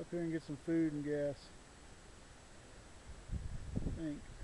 up here and get some food and gas, I think.